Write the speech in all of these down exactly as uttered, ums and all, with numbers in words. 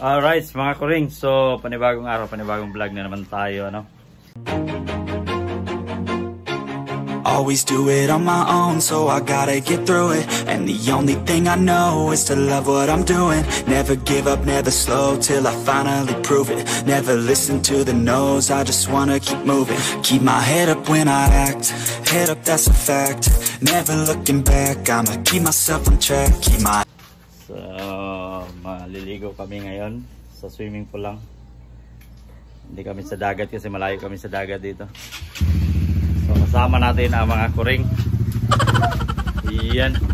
Alright mga kuring, so panibagong araw, panibagong vlog na naman tayo, ano? Always do it on my own, so I gotta get through it. And the only thing I know is to love what I'm doing. Never give up, never slow, till I finally prove it. Never listen to the no's, I just wanna keep moving. Keep my head up when I act, head up, that's a fact. Never looking back, I'ma keep myself on track. Keep my... So, maliligo kami ngayon sa swimming pool lang. Hindi kami sa dagat kasi malayo kami sa dagat dito. So, kasama natin ang mga kuring. Iyan.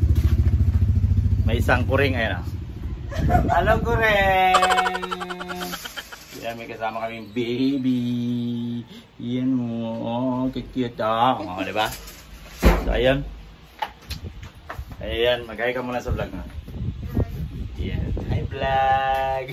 May isang kuring, ayan. Hello kuring! Yan, may kasama kaming baby. Iyan mo. Oh, cute ah. Oh, diba? So, ayan. Ayan, mag-hi ka muna sa vlog na. Ayan. Hi vlog!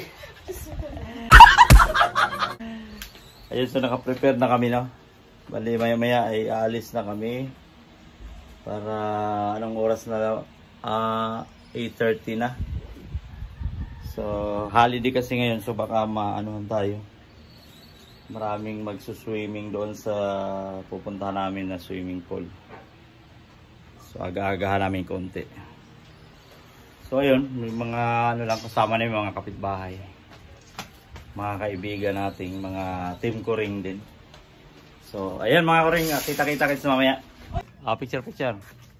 Ayan, so naka-prepare na kami, no? Bali, maya maya ay aalis na kami para anong oras na, uh, eight thirty na. So holiday kasi ngayon, so baka maanohan tayo, maraming magsuswimming doon sa pupuntahan namin na swimming pool. So aga-agahan namin konti. So ayun, may mga ano lang kasama na yung mga kapitbahay, mga kaibigan nating mga team ko ring din. So, ayan mga kuring, kita-kita kita mamaya. Ah, picture, picture.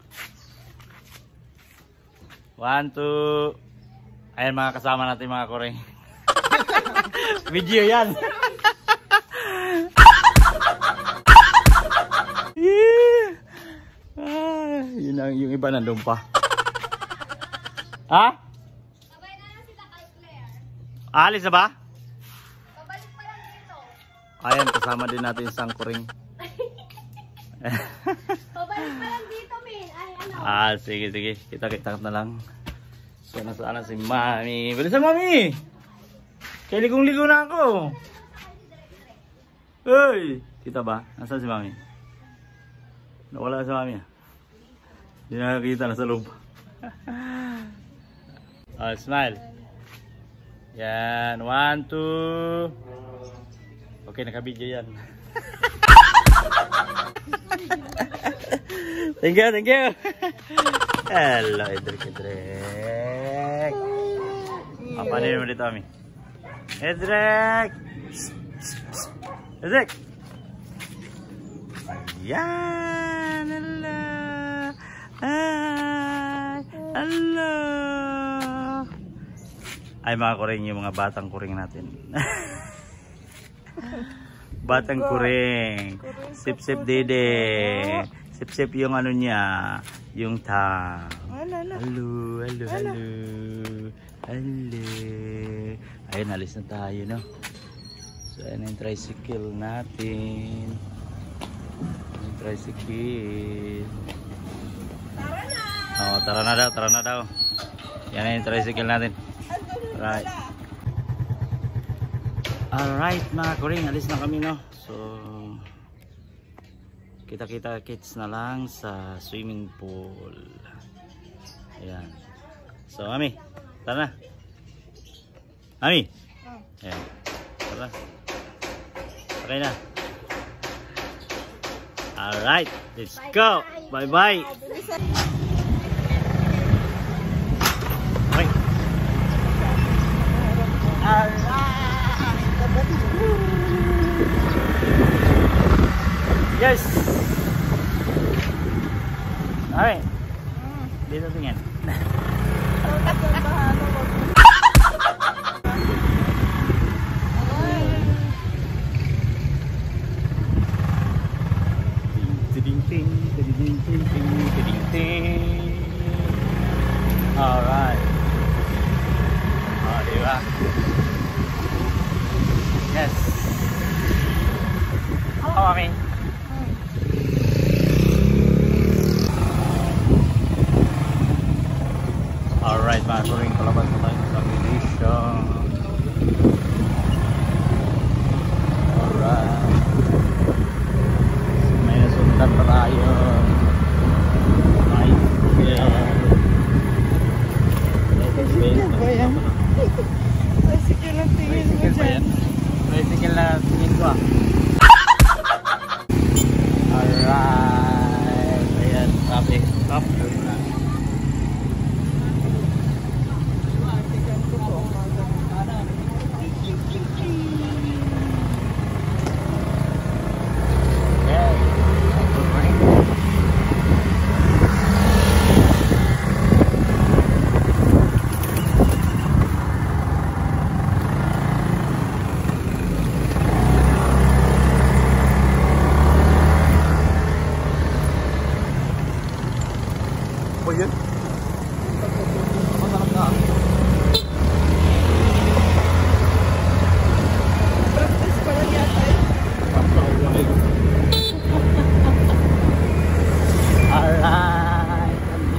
One, two. Ayan mga kasama natin mga kuring. Video yan. Yeah. Ah, yun ang, yung iba nandun pa. Ha? Sabay na lang sila kay Claire. Alis na ba? Pabalik pa lang dito. Ayan, kasama din natin isang kuring. Pabalik pa lang dito, Min. Ay, ano? Ah, sige, sige. Kita-kita na lang. So, nasaan na si Mami? Bilisan, Mami! Kaya ligong-ligo na ako. Hey! Kita ba? Nasaan si Mami? Nawala si Mami. Hindi nakakita, nasa loob. Oh, smile. Yan. One, two. Okay, nakabidyo yan. Thank you, thank you. Hello, Edric, Edric. Papanin mo dito, Ami. Edric! Edric! Ayan! Hello! Hi! Hello! Ay, mga kuring, yung mga batang kuring natin. Batang kuring. Sip-sip dede. Sip-sip yung ano niya. Yung tang. Hello, hello, hello. Hello. Ayun, alis na tayo, no? So, ayun yung tricycle natin. Yung tricycle. Tara na! Oh, tara na daw, tara na daw. Yan yung tricycle natin. Right. Alright mga kuring, alis na kami, no? So kita-kita kids na lang sa swimming pool. Ayan. So Mami, tara na. Mami. Ayan. Tara. Okay na. Alright, let's go. Bye bye. Okay. Alright. Yes. Alright. Dito tingin. Ting ting ting ting ting ting ting. Alright. Oh, diba? Yes. Oh, okay. Alright mga kuring, palabas na tayo sa subdivision. Alright. May nasundan pa tayo. Ay, yeah. Ba yan? Diba? Alright. Ayan, traffic. Stop. Oh yun? Masarap na. Practice pa lang yata eh. Alright.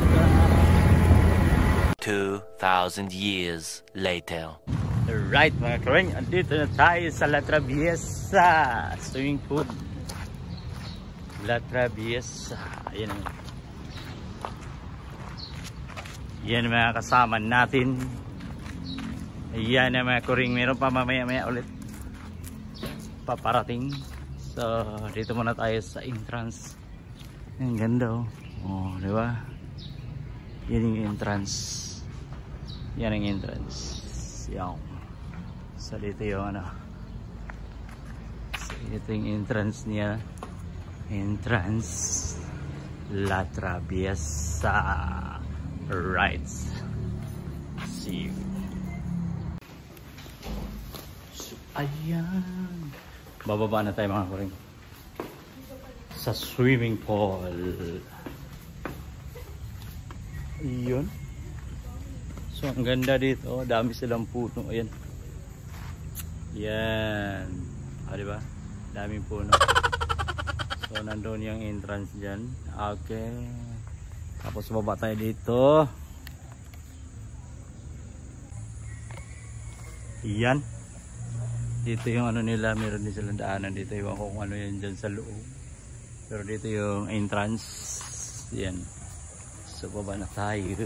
Two thousand years later. Alright mga karing, andito na tayo sa La Traviesa swimming pool. La Traviesa. Ayan ang yan mga kasama natin. Ayan na mga kuring. Meron pa mamaya maya ulit paparating. So dito muna tayo sa entrance. Ang ganda oh. Oh, di ba? Yan yung entrance. Yan ang entrance. Yan. So dito yung ano. So ito yung entrance niya. Entrance La Traviesa. Right. See you. So, ayan. Bababa na tayo mga kuring. Sa swimming pool. Ayun. So, ang ganda dito. Dami silang puno. Ayan. Yan. Ah, diba? Daming puno. So, nandun yung entrance dyan. Okay. Tapos baba tayo dito. Yan. Dito yung ano nila, meron din silang daanan dito. Iwan ko kung ano yan dyan sa loob. Pero dito yung entrance. Yan. So baba na tayo.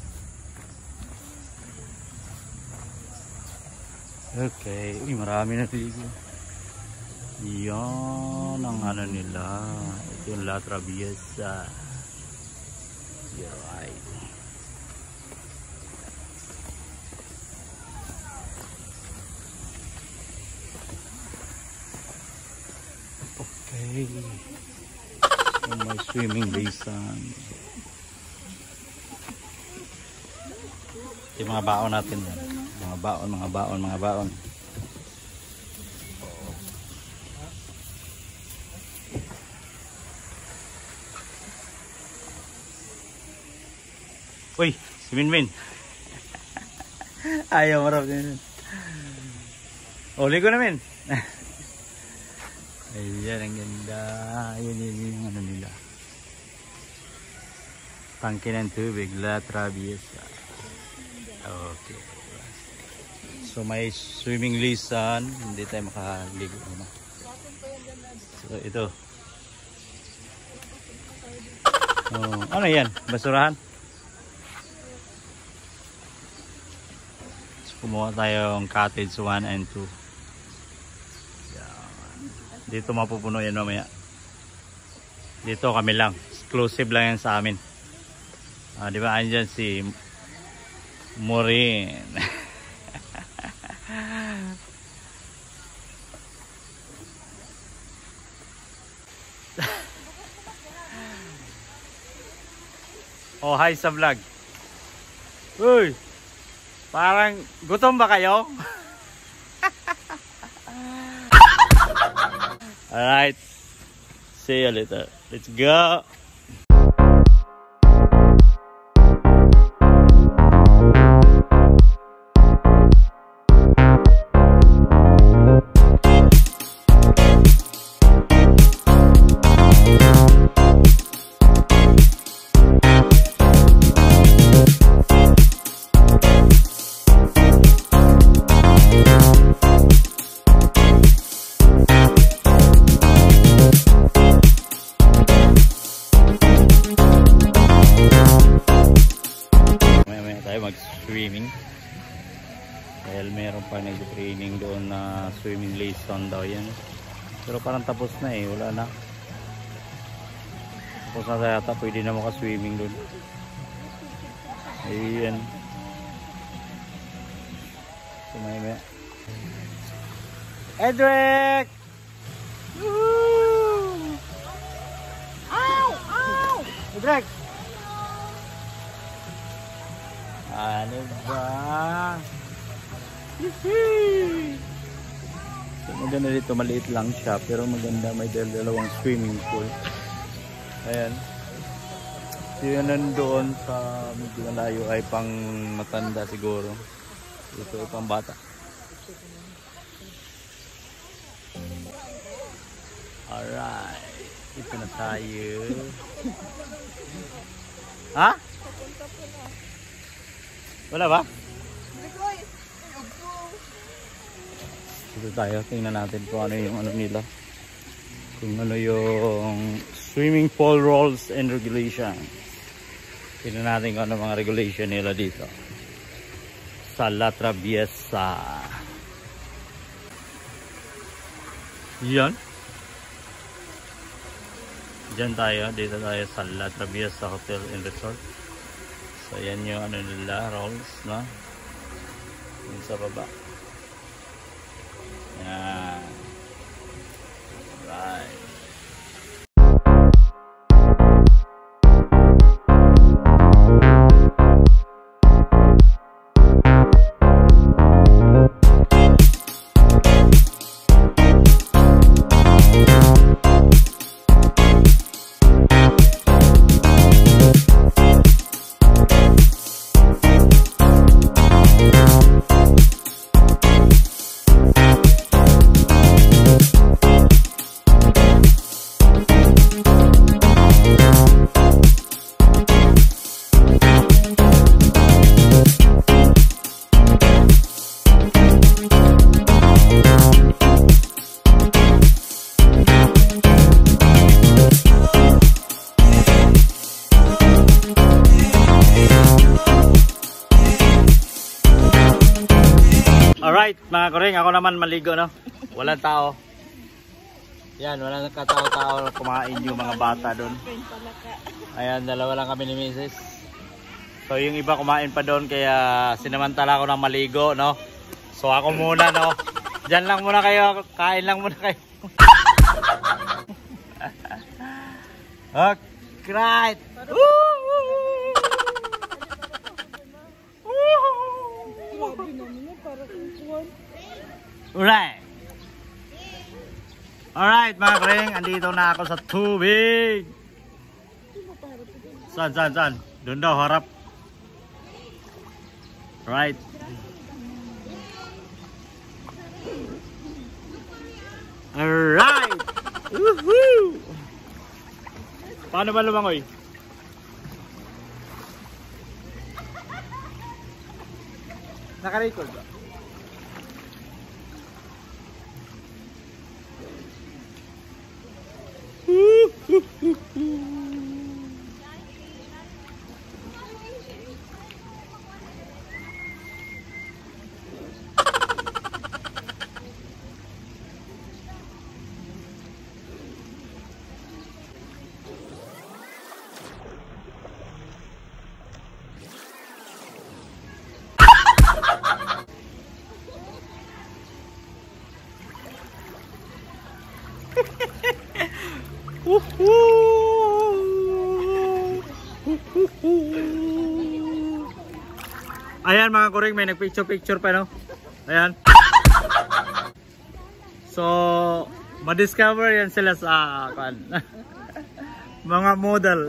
Okay. Uy, marami na dito. Yan ang ano nila. Ito yung La Traviesa. Right. Okay. So may swimming lesson. Yung mga baon natin yan. Mga baon, mga baon, mga baon. Uy, si Minmin. Ayaw marap din. Uli ko na, Min. Ayan, ang ganda. Ayan, yun yung ano nila. Tangke ng tubig, La Traviesa. Okay. So may swimming lesson. Hindi tayo makaligo. So ito. Oh, ano yan? Basurahan? Kumuha tayong cottage one and two. Yan. Dito mapupuno yan mamaya. Dito kami lang. Exclusive lang yan sa amin. Ah, di ba? Andyan si Maureen. Oh, hi sa vlog. Uy! Parang gutom ba kayo? Alright. See you later. Let's go. Swimming dahil meron pa nag-training doon na swimming lesson daw yan. Pero parang tapos na eh, wala na. Tapos na yata, pwede na maka-swimming doon. Ayan. Sumaya-maya. Edric! Woo! Ow! Ow! Edric! Ano ba? So, maganda dito, maliit lang siya pero maganda, may dalawang swimming pool. Ayan. So yun nandoon sa medyo malayo ay pang matanda siguro. Ito ay pang bata. Alright. Ito na tayo. Ha? Wala ba? Dito tayo, tingnan natin kung ano yung ano nila. Kung ano yung swimming pool rules and regulation. Tingnan natin kung ano mga regulation nila dito sa La Traviesa. Yan. Diyan tayo, dito tayo sa La Traviesa Hotel and Resort. So yan yung ano nila, rules, no? Yung sa baba. Yan. Right. Alright mga kuring, ako naman maligo, no? Walang tao. Yan, walang katao-tao kumain yung mga bata doon. Ayan, dalawa lang kami ni Missus So yung iba kumain pa doon kaya sinamantala ko ng maligo, no? So ako muna, no? Diyan lang muna kayo, kain lang muna kayo. Alright. Alright. Alright mga kuring, andito na ako sa tubig. Saan, saan, saan? Doon daw, harap. Alright. Alright. Woohoo! Paano ba lumangoy? Naka-record ba? Ayan mga kuring, may nagpicture-picture pa, no? Ayan. So, ma-discover yan sila sa kan. Mga model.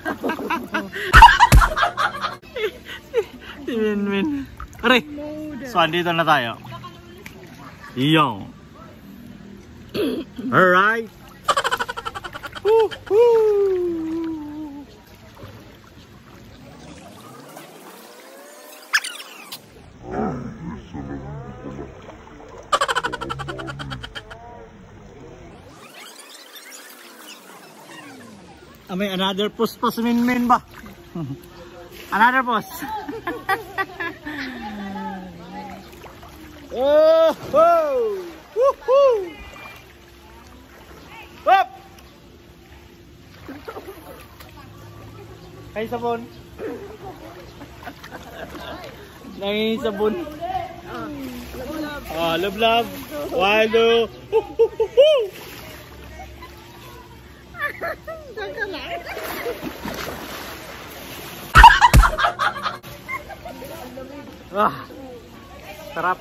Min-min. Aray! So, andito na tayo. Yo. Alright. Woohoo! Ah, may another post pa sa min-min ba? Another post. Oh, oh! Woohoo! Kay sabon. Nanging sabon. Ah, love love. One, two. Wah, sarap.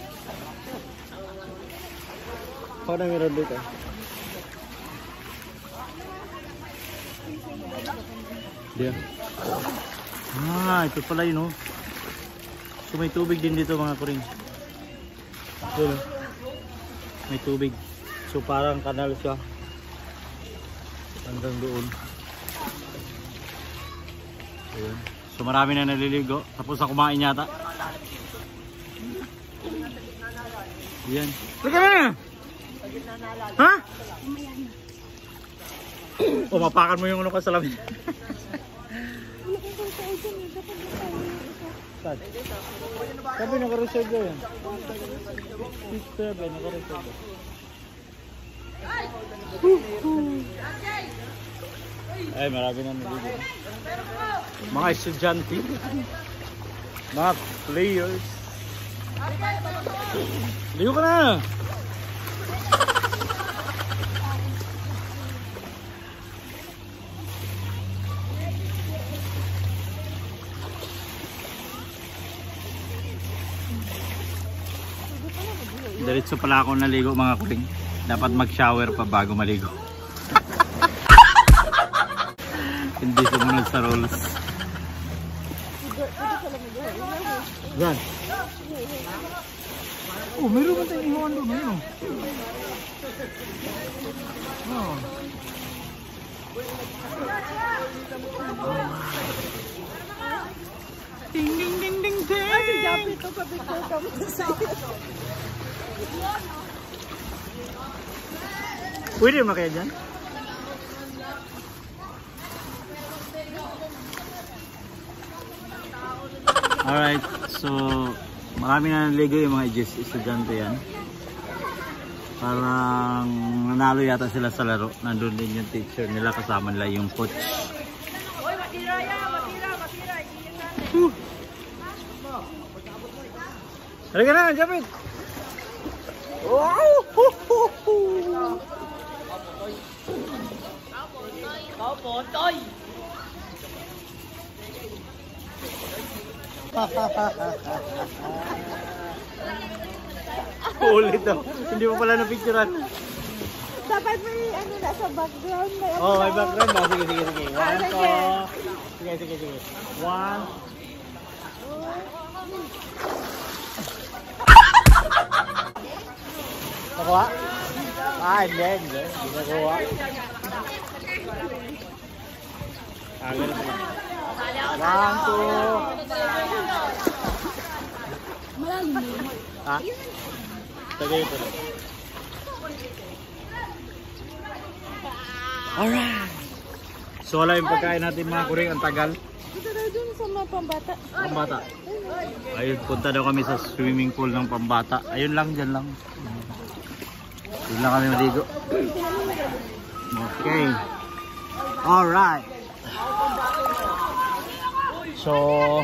Kau na meron dito. Dia. Ah, ito pala yun, oh. So may tubig din dito mga kuring. Ito, may tubig. So parang kanal siya. Hanggang doon. Ayan. So marami na naliligo. Tapos na kumain yata. Ayan. Lika na! Ha? O mapakan mo yung ano ka sa lamin. Sabi naka-reserve yan. six seven naka-reserve. Ay, marami na naliligo. Mga estudyante, mga players. Ligo ka na! Diretso pala ako naligo mga kuring. Dapat mag-shower pa bago maligo. Hindi sumunod sa rules. Yan. Oh, meron ba tayong iwan doon? Ano? Oh. Ding ding ding ding ding. Ay, dapat ito pa bigla kami sa pwede mo kaya dyan? Alright, so marami na naligo yung mga estudyante yan. Parang nanalo yata sila sa laro. Nandun din yung teacher nila, kasama nila yung coach. Oy, matira yan! Matira! Matira! Uh. Halika na, Japit! Wow! Kapotoy! Ulit daw. Hindi mo pala na-picturean. Dapat may ano na sa background. May Oh, may background ba? Sige, sige, sige. One, two. Sige, sige, sige. One. Nakuha? Ah, hindi, hindi. Hindi nakuha. Ah, ganun pala. One, two. Ha? Tagay po. Alright. So wala yung pagkain natin mga kuring, ang tagal. Ito na dun sa mga pambata. Pambata. Ayun, punta daw kami sa swimming pool ng pambata. Ayun lang, dyan lang. Doon lang kami maligo. Okay. Alright. So,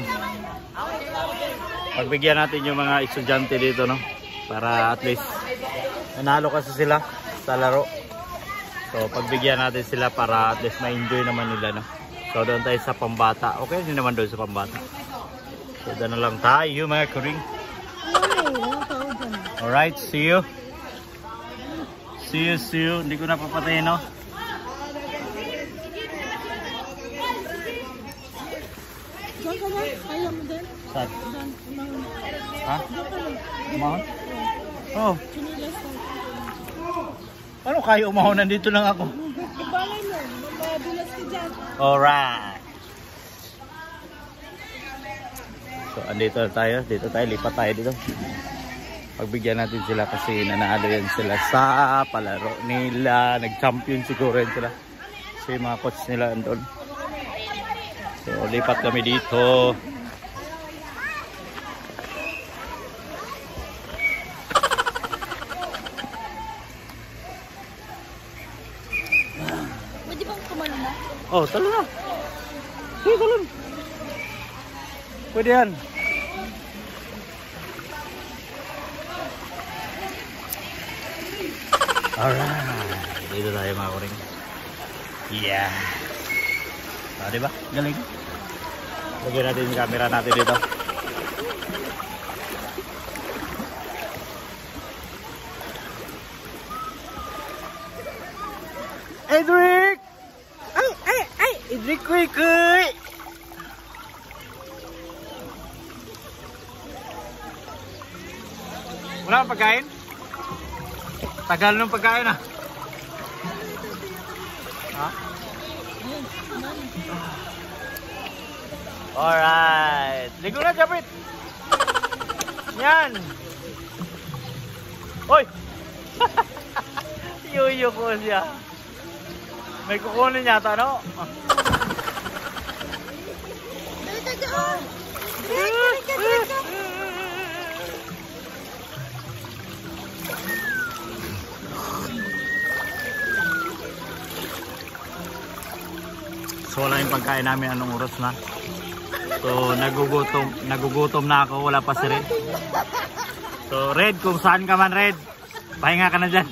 pagbigyan natin yung mga estudyante dito, no? Para at least nanalo kasi sila sa laro. So, pagbigyan natin sila para at least ma-enjoy naman nila, no? So, doon tayo sa pambata. Okay, hindi naman doon sa pambata. So, doon na lang tayo, mga kuring. Alright, see you. See you, see you. Hindi ko na papatayin, no? Diyan ka na? Kaya mo din? Saan? Diyan, umahon. Ha? Diyan ka na. Umahon? Oh. Chinilas ka. Ano kayo umahon? Nandito lang ako. Ibalay mo. Mabulas ka dyan. Alright. So, andito na tayo. Dito tayo. Lipat tayo dito. Pagbigyan natin sila kasi nanalo yan sila sa palaro nila. Nag-champion siguro yan sila. So, yung mga coach nila andun. So, lipat kami dito. Pwede bang kumano na? Oh, talo na. salon. Pwede yan. Alright. Dito tayo mga kuring. Yeah. Ah, diba? Galing. Lagyan natin yung camera natin dito. Edric! Ay, ay, ay! Edric, kuy, kuy! Wala kang pagkain? Tagal ng pagkain ah. Ha? Alright. Ligo na, Japit. Yan. Hoy! Yuyo ko siya. May kukunin yata, no? Dito doon. Direk, direk, direk. So wala yung pagkain namin, anong oras na. So nagugutom, nagugutom na ako, wala pa si Red. So Red, kung saan ka man Red, pahinga ka na dyan.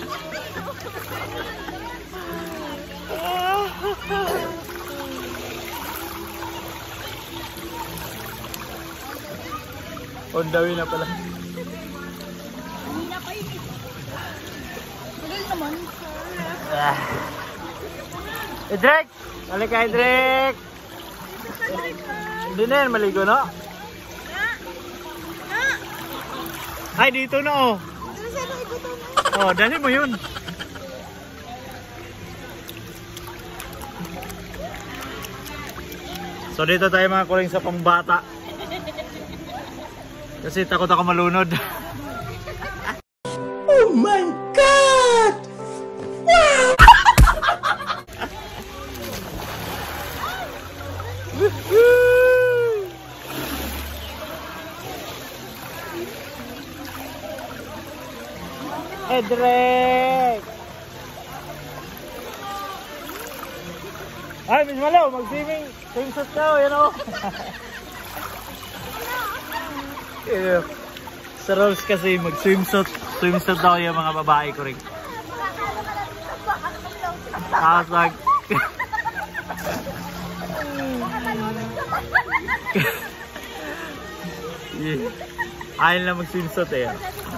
Ondawi na pala. Hindi na kayo. Tagal naman. Ah. Edric! Balik ka, Edric! Hindi na yan, maligo, no? Ay, dito na, oh. Oh, dali mo yun. So, dito tayo mga kuling sa pambata. Kasi takot ako malunod. Oh my God! Wow! Edric! Ay, Miss Malaw, mag-swimming. Swimsuit ka, yan o. Sa rules kasi, mag-swimsuit. Swimsuit daw yung mga babae ko rin. Kasag. Ayaw lang mag-swimsuit eh.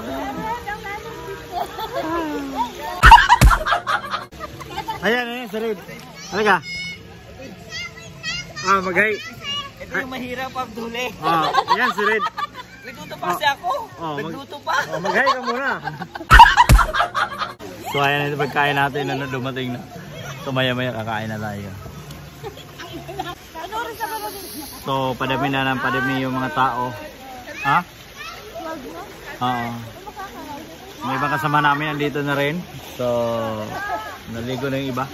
Ayan, ayan, sa Red. Halika. Ah, maghay. Ito yung mahirap ang duli. Ah, ayan, si Red. Nagluto pa kasi ako. Oh, Nagluto pa. Oh, maghay ka muna. So, ayan, ito pagkain natin na dumating na. So, maya-maya kakain na tayo. So, padami na ng padami yung mga tao. Ha? Oo. May ibang kasama namin nandito na rin. So, naligo na yung iba.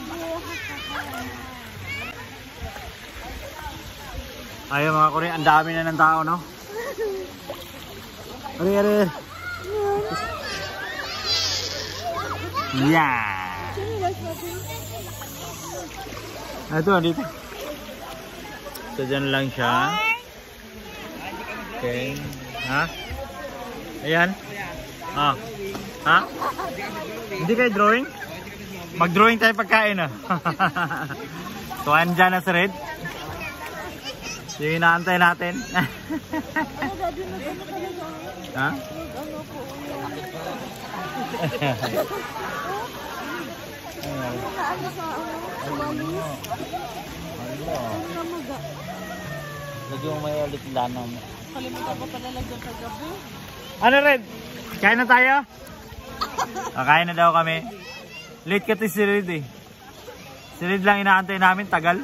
Ayun mga kurin, ang dami na ng tao, no? Ari, ari. Yeah! Ito, dito. So, dyan lang siya. Okay. Ha? Ayan. Ah. Ha? Hindi kayo drawing? Mag-drawing tayo pagkain, ah. So, andyan na sa Red. Yung inaantay natin. Ha? Lagi mo may ulit lanam. Kalimutan ko pala lagyan sa gabi. Ano Red? Kain na tayo? O, kain na daw kami. Late kasi si Red eh. Si Red lang inaantay namin, tagal.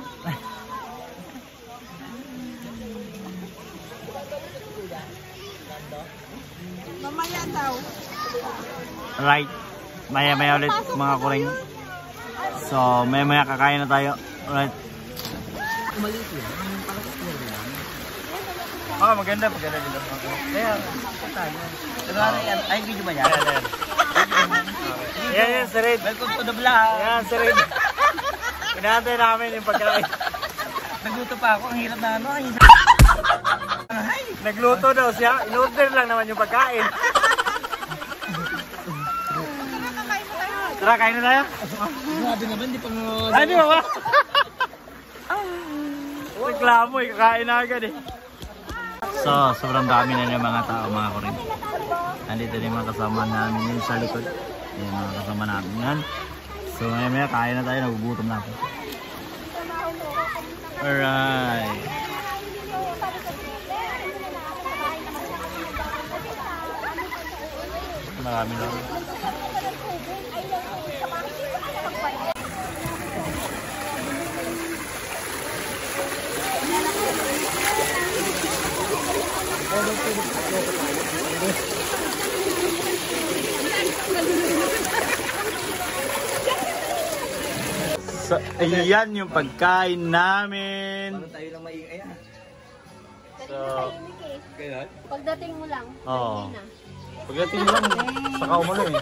Mamaya daw. Right. Maya maya ulit mga kuring. So maya maya kakain na tayo. Alright. Oh, maganda, maganda dito. Kaya, tayo. Pero ano yan? Ay, video ba yan? Ayan, ayan. Ayan, yan, si Red. Welcome to the vlog. Ayan, si Red. Inaantay namin yung pagkain. Nagluto pa ako. Ang hirap na ano. Ang hirap. Ay. Nagluto daw siya. In-order lang naman yung pagkain. Tara, kain na tayo. Grabe naman, di pa mo... Ay, di ba ba? Reklamo eh, kakain na agad eh. So, sobrang dami na yung mga tao, mga kurin. Nandito din mga kasama namin yun sa likod. Yung mga kasama namin yan. So, maya maya, kain na tayo, nagugutom na ako. Alright. Marami lang. So, ayan yung pagkain namin. Paano tayo lang maingay ah? So, Kaya? Pagdating mo lang. Oo. hindi na. pagdating lang, saka umano eh.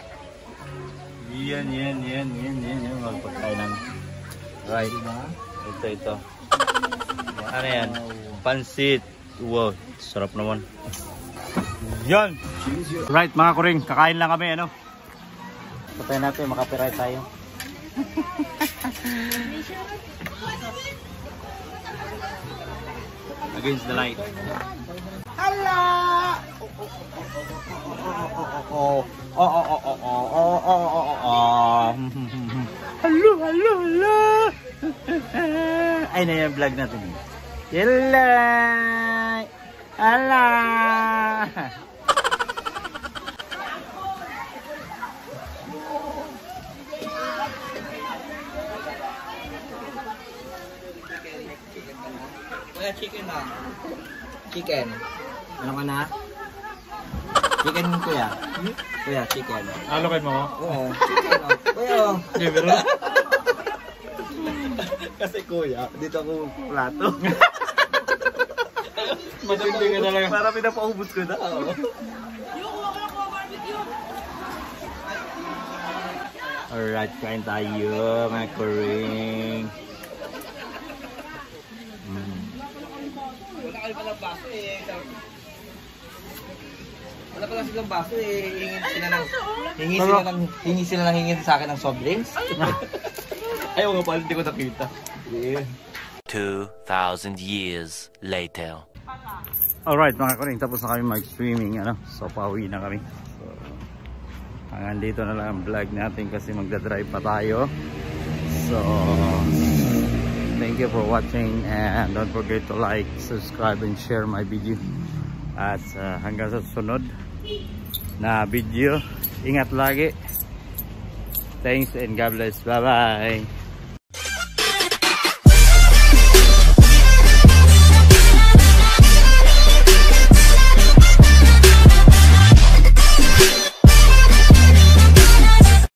Yan, yan, yan, yan, yan, yan, mga pagkain namin. Right. Ito, ito. Ano yan? Pansit. Wow, sarap naman. Yan! Right, mga kuring, kakain lang kami, ano? Patayin natin, makapiray tayo. Against the light. Hala! Oh, oh, oh, oh, oh, oh, oh, oh, oh, oh. Hello, hello, hello. Ay, na yung vlog natin. Hello! Hala! Kuya, chicken na. Chicken. Ano ka na? Chicken, kuya. Hmm? Kuya, chicken. Alokin mo? Oo, chicken. Oh. Kuya, oh. Di ba rin? Kasi kuya, dito ako plato. Matindi ka talaga. Para pinapaubos ko na. Oh. Alright, kain tayo, mga kuring. Mm. Wala ka palang baso eh. Wala pala silang baso eh. Hingi sila ng hingi sila ng hingi sila ng hingi sa akin ng soft drinks. Ayaw nga pala, hindi ko nakita. Yeah. two thousand years later. Alright, mga kuring, tapos na kami mag-swimming, ano? So, pauwi na kami. So, hanggang dito na lang ang vlog natin kasi magdadrive pa tayo. So, thank you for watching and don't forget to like, subscribe, and share my video. At uh, hanggang sa susunod na video, ingat lagi. Thanks and God bless. Bye bye.